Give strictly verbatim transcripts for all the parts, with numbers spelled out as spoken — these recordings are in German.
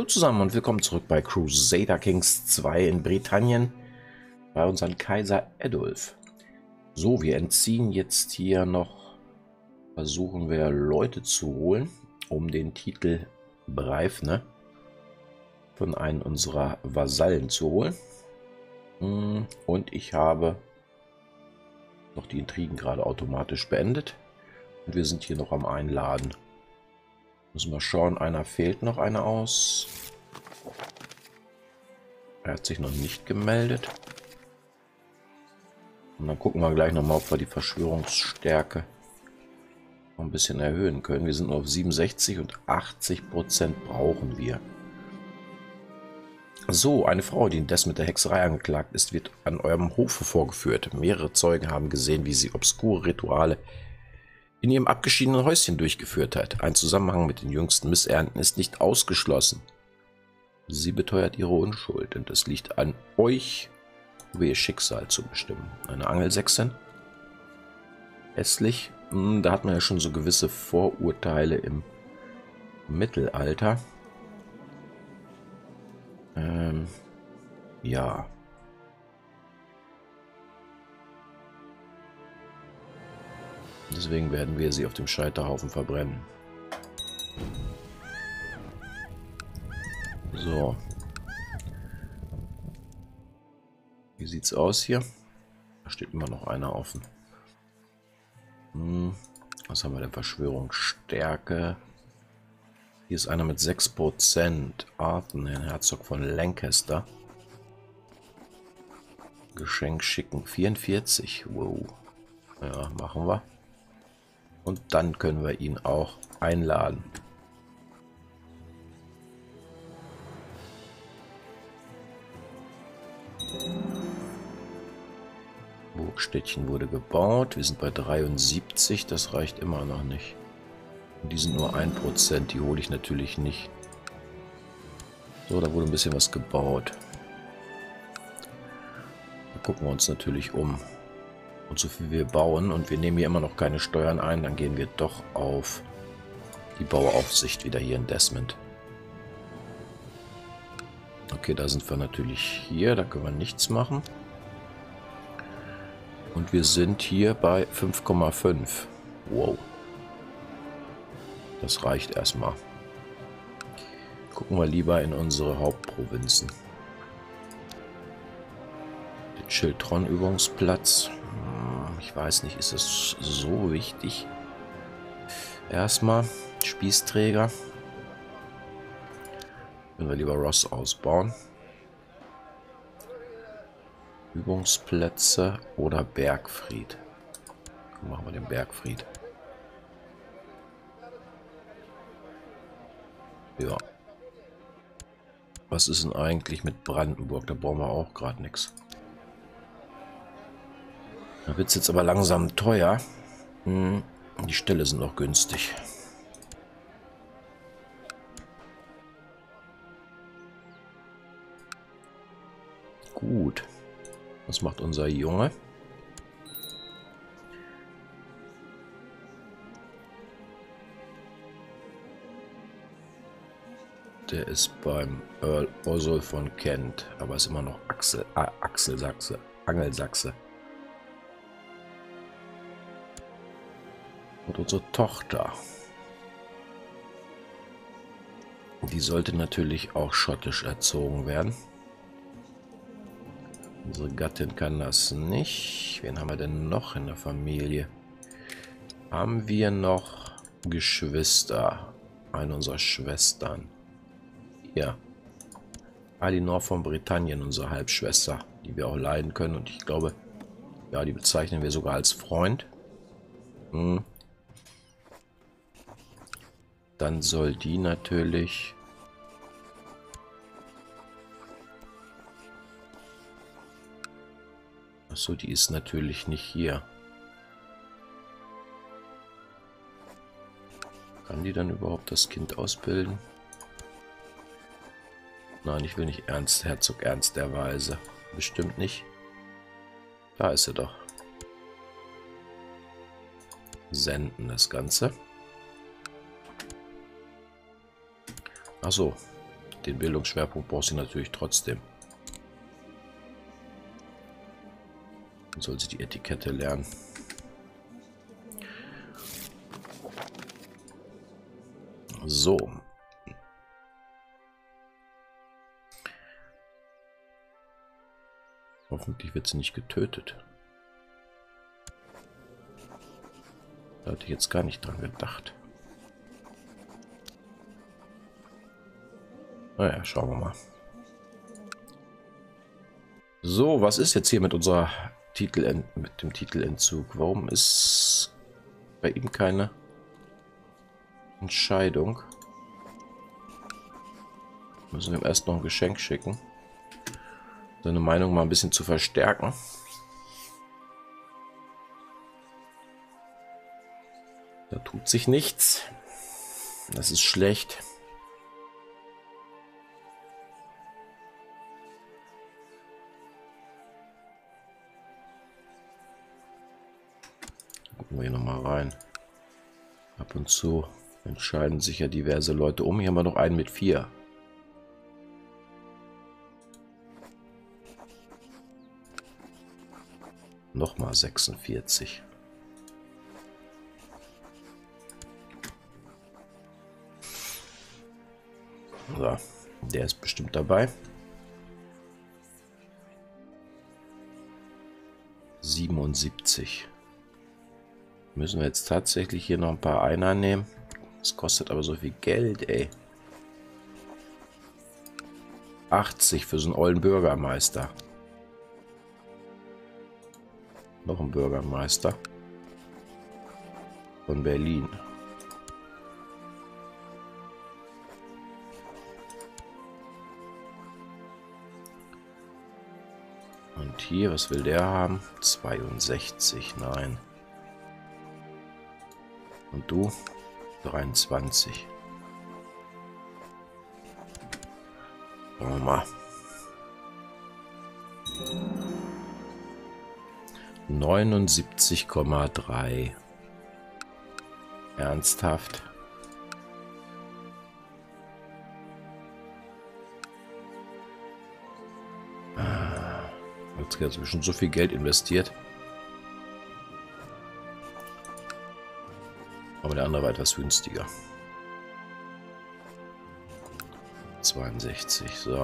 zusammen und willkommen zurück bei Crusader Kings zwei in Britannien bei unserem Kaiser Adolf. So, wir entziehen jetzt hier noch, versuchen wir Leute zu holen, um den Titel Breifne von einem unserer Vasallen zu holen. Und ich habe noch die Intrigen gerade automatisch beendet und wir sind hier noch am Einladen. Müssen wir schauen, einer fehlt noch, einer aus. Er hat sich noch nicht gemeldet. Und dann gucken wir gleich nochmal, ob wir die Verschwörungsstärke noch ein bisschen erhöhen können. Wir sind nur auf siebenundsechzig und achtzig Prozent brauchen wir. So, eine Frau, die indes mit der Hexerei angeklagt ist, wird an eurem Hofe vorgeführt. Mehrere Zeugen haben gesehen, wie sie obskure Rituale in ihrem abgeschiedenen Häuschen durchgeführt hat. Ein Zusammenhang mit den jüngsten Missernten ist nicht ausgeschlossen. Sie beteuert ihre Unschuld und es liegt an euch, über ihr Schicksal zu bestimmen. Eine Angelsächsin? Hässlich? Hm, da hat man ja schon so gewisse Vorurteile im Mittelalter. Ähm, ja. Deswegen werden wir sie auf dem Scheiterhaufen verbrennen. So. Wie sieht's aus hier? Da steht immer noch einer offen. Hm. Was haben wir denn? Verschwörungsstärke. Hier ist einer mit sechs Prozent. Arthur, Herr Herzog von Lancaster. Geschenk schicken. vierundvierzig. Wow. Ja, machen wir. Und dann können wir ihn auch einladen. Burgstädtchen wurde gebaut. Wir sind bei dreiundsiebzig. Das reicht immer noch nicht. Und die sind nur ein Prozent. Die hole ich natürlich nicht. So, da wurde ein bisschen was gebaut. Da gucken wir uns natürlich um. Und so viel wir bauen und wir nehmen hier immer noch keine Steuern ein, dann gehen wir doch auf die Bauaufsicht wieder hier in Desmond. Okay, da sind wir natürlich hier, da können wir nichts machen. Und wir sind hier bei fünf Komma fünf. Wow. Das reicht erstmal. Gucken wir lieber in unsere Hauptprovinzen. Der Chiltron-Übungsplatz. Ich weiß nicht, ist es so wichtig? Erstmal Spießträger. Wenn wir lieber Ross ausbauen. Übungsplätze oder Bergfried. Dann machen wir den Bergfried. Ja. Was ist denn eigentlich mit Brandenburg? Da brauchen wir auch gerade nichts. Da wird es jetzt aber langsam teuer. Hm, die Ställe sind noch günstig. Gut. Was macht unser Junge? Der ist beim Earl Oswald von Kent, aber ist immer noch Axel, äh, Axelsachse, Angelsachse. Und unsere Tochter, die sollte natürlich auch schottisch erzogen werden. Unsere Gattin kann das nicht. Wen haben wir denn noch in der Familie? Haben wir noch Geschwister? Eine unserer Schwestern. Ja. Alinor von Britannien, unsere Halbschwester, die wir auch leiden können. Und ich glaube, ja, die bezeichnen wir sogar als Freund. Hm. Dann soll die natürlich Achso, die ist natürlich nicht hier. Kann die dann überhaupt das Kind ausbilden? Nein, ich will nicht Ernst, Herzog Ernst der Weise. Bestimmt nicht. Da ist sie doch. Senden das Ganze. Achso, den Bildungsschwerpunkt brauchst du natürlich trotzdem. Dann soll sie die Etikette lernen. So. Hoffentlich wird sie nicht getötet. Da hatte ich jetzt gar nicht dran gedacht. Naja, schauen wir mal. So, was ist jetzt hier mit unserer Titel, mit dem Titelentzug? Warum ist bei ihm keine Entscheidung? Müssen wir ihm erst noch ein Geschenk schicken. Seine Meinung mal ein bisschen zu verstärken. Da tut sich nichts. Das ist schlecht. Gucken wir hier nochmal rein. Ab und zu entscheiden sich ja diverse Leute um. Hier haben wir noch einen mit vier. Nochmal sechsundvierzig. So, der ist bestimmt dabei. siebenundsiebzig. Müssen wir jetzt tatsächlich hier noch ein paar einnehmen. Das kostet aber so viel Geld, ey. achtzig für so einen ollen Bürgermeister. Noch ein Bürgermeister von Berlin. Und hier, was will der haben? zweiundsechzig, nein. Und du? dreiundzwanzig. Schauen wir mal. neunundsiebzig Komma drei. Ernsthaft? Jetzt hat schon so viel Geld investiert. Aber der andere war etwas günstiger. zweiundsechzig, so.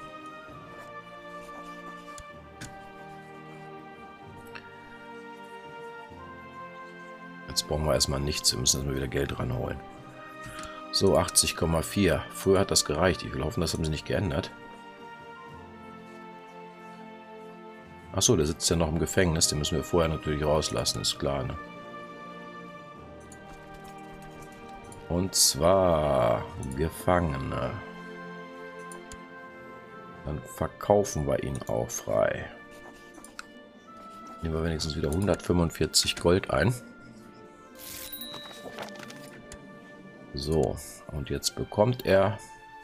Jetzt brauchen wir erstmal nichts. Wir müssen erstmal wieder Geld ranholen. So, achtzig Komma vier. Früher hat das gereicht. Ich will hoffen, das haben sie nicht geändert. Achso, der sitzt ja noch im Gefängnis. Den müssen wir vorher natürlich rauslassen, ist klar, ne? Und zwar Gefangene. Dann verkaufen wir ihn auch frei. Nehmen wir wenigstens wieder hundertfünfundvierzig Gold ein. So, und jetzt bekommt er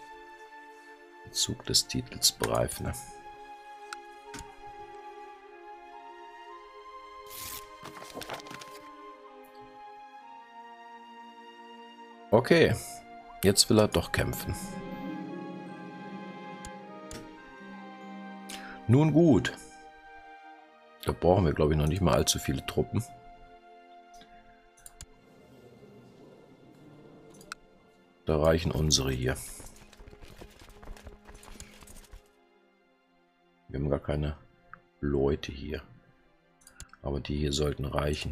Zug des Titels Breifne. Okay, jetzt will er doch kämpfen. Nun gut. Da brauchen wir, glaube ich, noch nicht mal allzu viele Truppen. Da reichen unsere hier. Wir haben gar keine Leute hier. Aber die hier sollten reichen.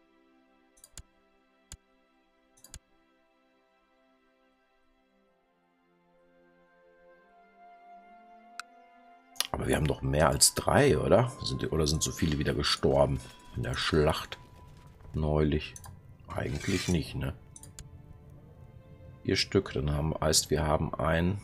Aber wir haben doch mehr als drei, oder? Sind die, oder sind so viele wieder gestorben in der Schlacht neulich? Eigentlich nicht, ne? Vier Stück, dann haben heißt, wir haben ein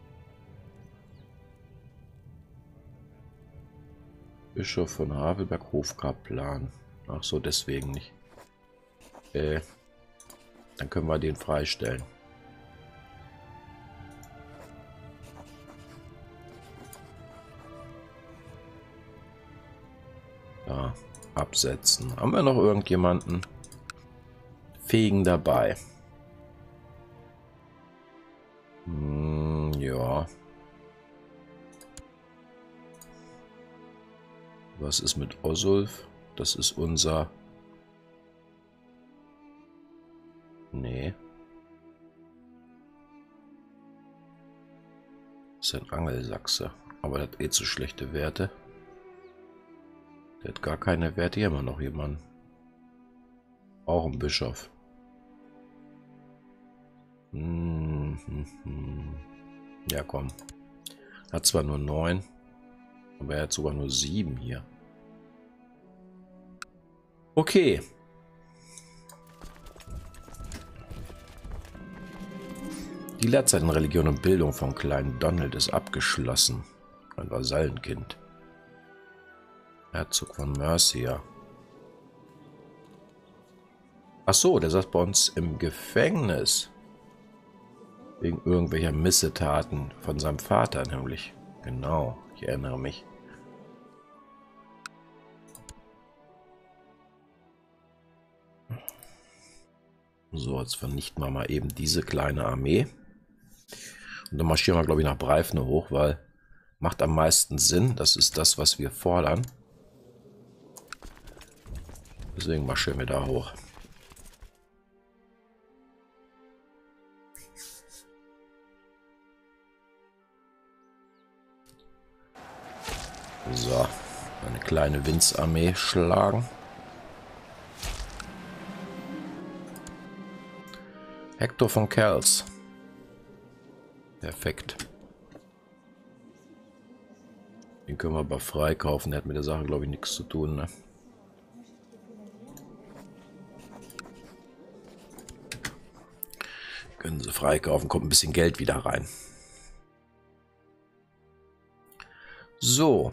Bischof von Havelberg, Hofkaplan. Ach so, deswegen nicht. Äh, dann können wir den freistellen. Da, absetzen. Haben wir noch irgendjemanden fähigen dabei? Hm, ja. Was ist mit Osulf? Das ist unser... Nee. Das ist ein Angelsachse. Aber der hat eh zu schlechte Werte. Der hat gar keine Werte. Hier haben wir noch jemanden. Auch ein Bischof. Hm, hm, hm. Ja, komm. Hat zwar nur neun, aber er hat sogar nur sieben hier. Okay. Die Lehrzeit in Religion und Bildung von kleinen Donald ist abgeschlossen. Ein Vasallenkind. Herzog von Mercia. Ach so, der saß bei uns im Gefängnis. Wegen irgendwelcher Missetaten von seinem Vater nämlich. Genau, ich erinnere mich. So, jetzt vernichten wir mal eben diese kleine Armee. Und dann marschieren wir, glaube ich, nach Breifne hoch, weil macht am meisten Sinn. Das ist das, was wir fordern. Deswegen marschieren wir da hoch. So, eine kleine Windsarmee schlagen. Hector von Kells. Perfekt. Den können wir aber freikaufen. Der hat mit der Sache, glaube ich, nichts zu tun, ne? Können sie freikaufen, kommt ein bisschen Geld wieder rein. So.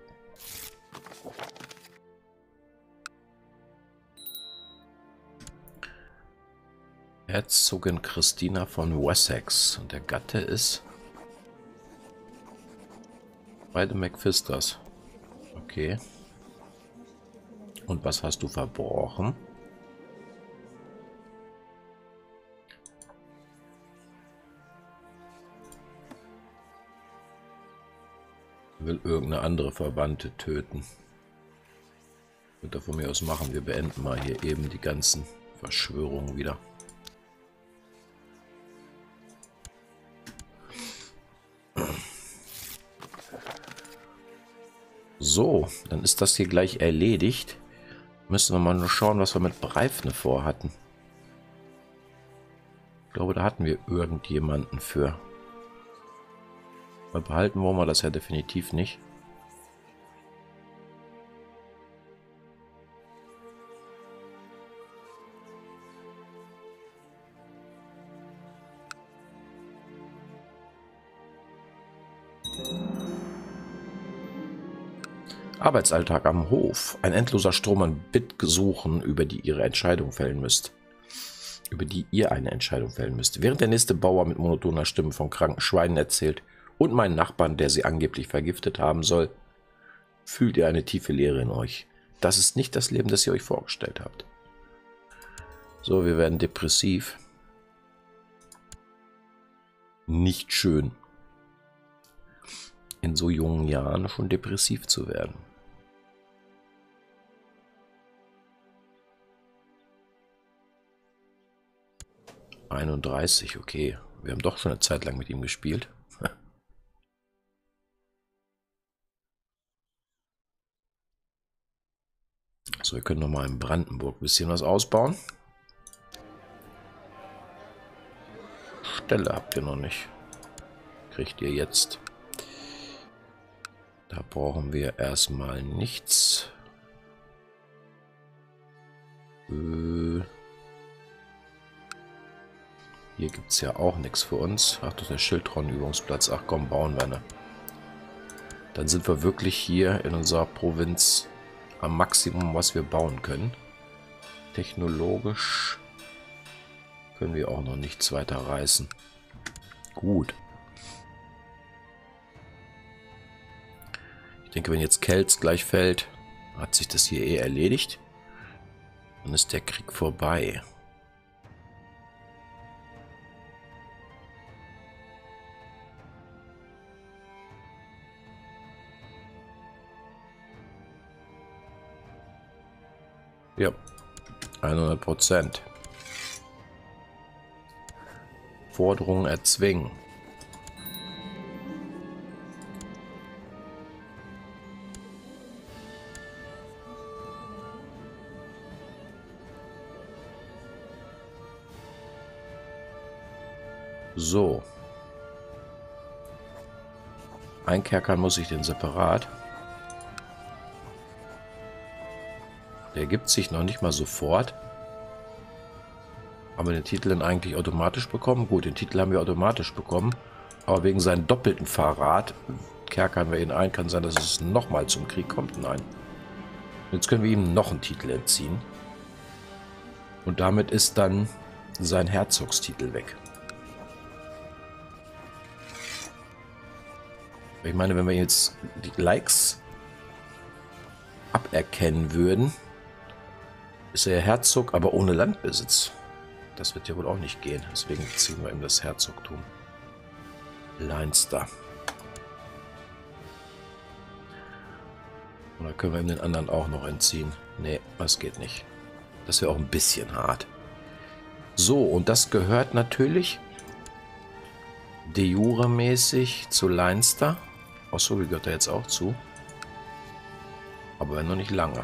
Herzogin Christina von Wessex. Und der Gatte ist... Beide McPhisters. Okay. Und was hast du verbrochen? Will irgendeine andere Verwandte töten. Wird er von mir aus machen. Wir beenden mal hier eben die ganzen Verschwörungen wieder. So, dann ist das hier gleich erledigt. Müssen wir mal nur schauen, was wir mit Breifne vorhatten. Ich glaube, da hatten wir irgendjemanden für. Weil behalten wollen wir das ja definitiv nicht. Arbeitsalltag am Hof. Ein endloser Strom an Bittgesuchen, über die ihre Entscheidung fällen müsst. Über die ihr eine Entscheidung fällen müsst. Während der nächste Bauer mit monotoner Stimme von kranken Schweinen erzählt und meinen Nachbarn, der sie angeblich vergiftet haben soll, fühlt ihr eine tiefe Leere in euch. Das ist nicht das Leben, das ihr euch vorgestellt habt. So, wir werden depressiv. Nicht schön, in so jungen Jahren schon depressiv zu werden. einunddreißig, okay. Wir haben doch schon eine Zeit lang mit ihm gespielt. So, wir können noch mal in Brandenburg ein bisschen was ausbauen. Stelle habt ihr noch nicht. Kriegt ihr jetzt. Da brauchen wir erstmal nichts. Äh, hier gibt es ja auch nichts für uns. Ach, das ist der Schildtron-Übungsplatz. Ach komm, bauen wir eine. Dann sind wir wirklich hier in unserer Provinz am Maximum, was wir bauen können. Technologisch können wir auch noch nichts weiter reißen. Gut. Ich denke, wenn jetzt Kells gleich fällt, hat sich das hier eh erledigt. Dann ist der Krieg vorbei. Ja, hundert Prozent. Forderungen erzwingen. So. Einkerkern muss ich den separat. Der gibt sich noch nicht mal sofort. Haben wir den Titel dann eigentlich automatisch bekommen? Gut, den Titel haben wir automatisch bekommen. Aber wegen seinem doppelten Verrat kerkern wir ihn ein. Kann sein, dass es nochmal zum Krieg kommt. Nein. Jetzt können wir ihm noch einen Titel entziehen. Und damit ist dann sein Herzogstitel weg. Ich meine, wenn wir jetzt die Likes aberkennen würden, ist er Herzog, aber ohne Landbesitz. Das wird ja wohl auch nicht gehen. Deswegen ziehen wir ihm das Herzogtum. Leinster. Oder können wir ihm den anderen auch noch entziehen? Nee, das geht nicht. Das wäre auch ein bisschen hart. So, und das gehört natürlich de jure mäßig zu Leinster. Achso, wie gehört er jetzt auch zu? Aber noch nicht lange.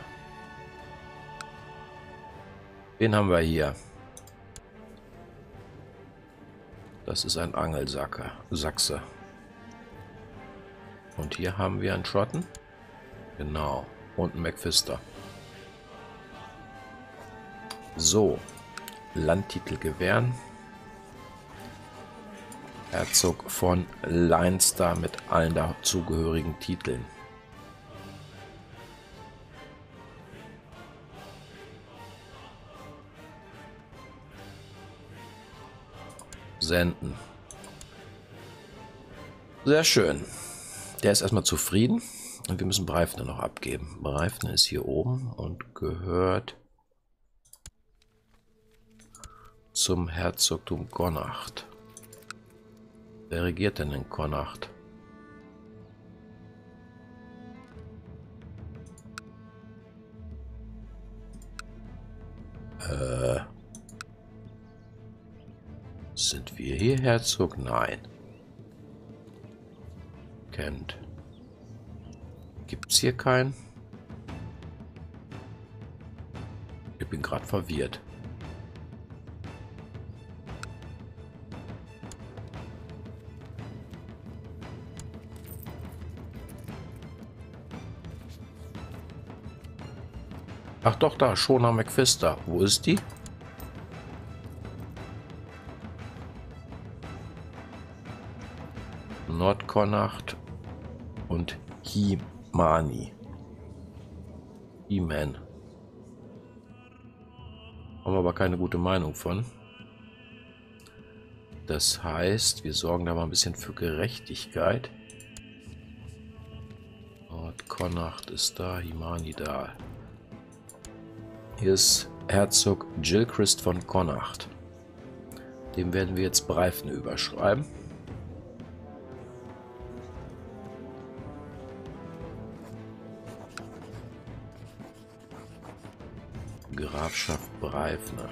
Den haben wir hier. Das ist ein Angelsacke, Sachse. Und hier haben wir einen Schotten. Genau. Und einen Macphister. So. Landtitel gewähren. Herzog von Leinster mit allen dazugehörigen Titeln. Senden. Sehr schön. Der ist erstmal zufrieden und wir müssen Breifne noch abgeben. Breifne ist hier oben und gehört zum Herzogtum Connacht. Wer regiert denn in Connacht? Äh, sind wir hier Herzog? Nein. Kennt. Gibt's hier keinen? Ich bin gerade verwirrt. Ach doch, da, Shona Macphister. Wo ist die? Nordkonnacht und Himani. He-Man. Haben wir aber keine gute Meinung von. Das heißt, wir sorgen da mal ein bisschen für Gerechtigkeit. Nordkonnacht ist da, Himani da. Hier ist Herzog Gilchrist von Connacht. Dem werden wir jetzt Breifne überschreiben. Grafschaft Breifne.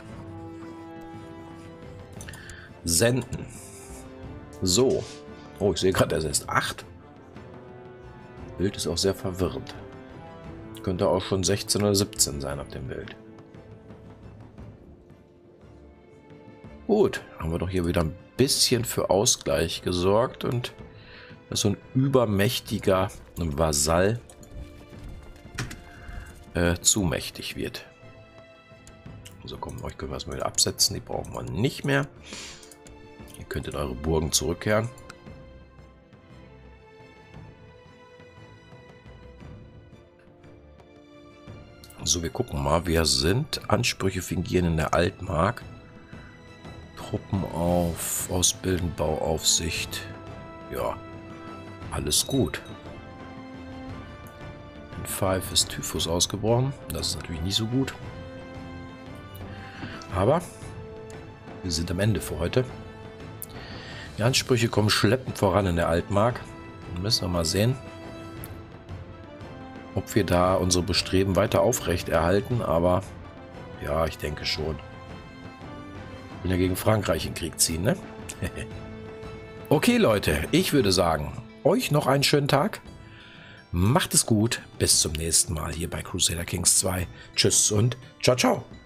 Senden. So. Oh, ich sehe gerade, er ist acht. Bild ist auch sehr verwirrend. Könnte auch schon sechzehn oder siebzehn sein auf dem Bild. Gut, haben wir doch hier wieder ein bisschen für Ausgleich gesorgt und dass so ein übermächtiger Vasall äh, zu mächtig wird. So, komm, euch können wir erstmal wieder absetzen. Die brauchen wir nicht mehr. Ihr könnt in eure Burgen zurückkehren. So, wir gucken mal. Wir sind Ansprüche fingieren in der Altmark. Truppen auf, Ausbilden, Bauaufsicht. Ja, alles gut. In Five ist Typhus ausgebrochen. Das ist natürlich nicht so gut. Aber wir sind am Ende für heute. Die Ansprüche kommen schleppend voran in der Altmark. Dann müssen wir mal sehen, ob wir da unsere Bestreben weiter aufrecht erhalten. Aber Ja, ich denke schon. Will ja gegen Frankreich in Krieg ziehen, ne? Okay, Leute, ich würde sagen, euch noch einen schönen Tag. Macht es gut. Bis zum nächsten Mal hier bei Crusader Kings zwei. Tschüss und ciao, ciao.